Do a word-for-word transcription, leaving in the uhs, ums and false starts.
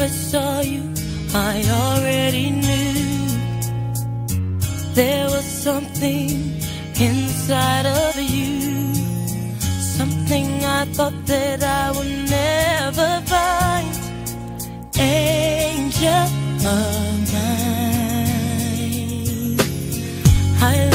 first saw you, I already knew there was something inside of you, something I thought that I would never find. Angel of mine, I